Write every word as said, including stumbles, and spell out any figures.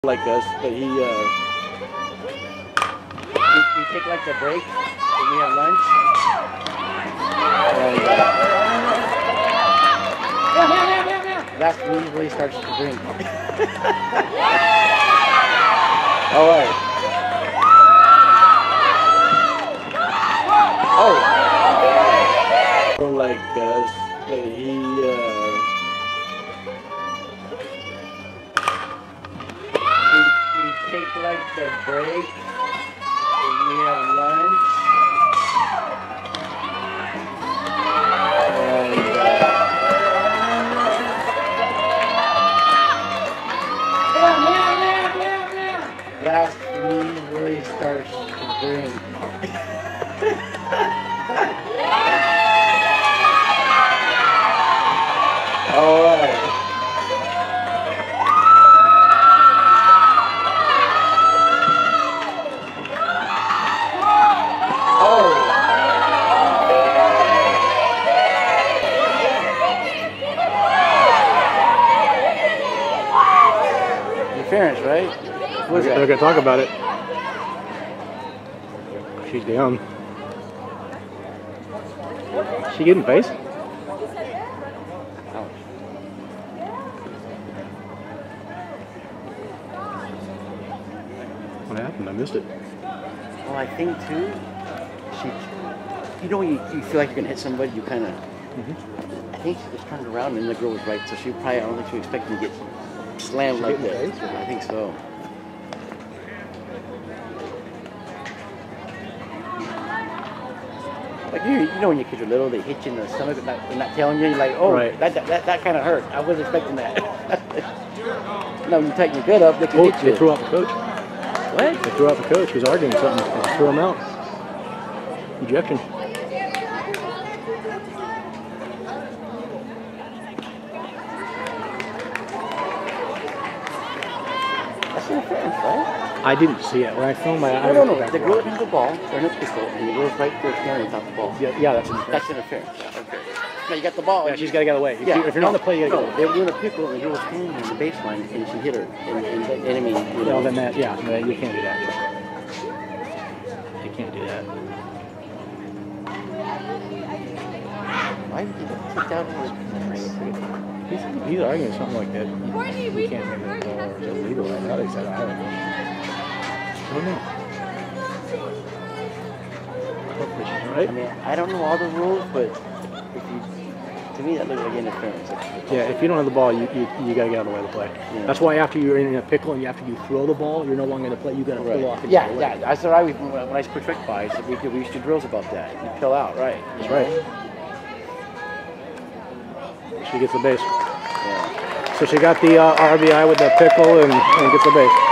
like us, but he, uh, we, we take like the break, and we have lunch, and uh, that's when he really starts to drink. All right. Oh. Like us, but he, uh, take like the break, and we have lunch, and uh, that's when he really starts to drink. All right. Interference, right? What's that? They're going to talk about it. She's down. She getting face? Ouch. What happened? I missed it. Well, I think too, she, you know when you, you feel like you're going to hit somebody, you kind of, mm-hmm. I think she just turned around and the girl was right, so she probably, I don't think she was expecting to get slammed she like that. Face, I think so. Like you, you know when your kids are little, they hit you in the stomach and not, and not telling you, you're like, oh, right. that, that, that, that kind of hurt. I wasn't expecting that. No, you tighten your gut up, they can oh, hit you. They threw out the coach. What? They threw out the coach. He was arguing something. They threw him out. Ejection. That's interference, right? I didn't see it. When I filmed my eye. No, no, no. The girl has the ball, they're in a pickle, and the girl's right there staring without the ball. Yeah, yeah, that's interference. That's interference. Yeah, okay. Now you got the ball. Yeah, she's got to get away. If, yeah, you, if you're no, not on the play, you got to no, get away. they were doing a pickle, and the girl was standing on the baseline, and she hit her. And, and, and I mean, you know. No, then that, yeah, no, you can't do that. You can't do that. Why would you take that over? He's, he's arguing something like that. You, you can't make it or it's illegal. I thought he said I don't know. I don't know. Right? I mean, I don't know all the rules, but if you, to me that looks like interference. Yeah, if you don't have the ball, you you, you got to get out of the way of the play. Yeah. That's why after you're in a pickle and after you throw the ball, you're no longer in the play. You got to right. pull off. And yeah, yeah. That's what I was when I put trick by. So we we used to drills about that. You pill out, right? That's right. She gets the base. Yeah. So she got the uh, R B I with the pickle and, and gets the base.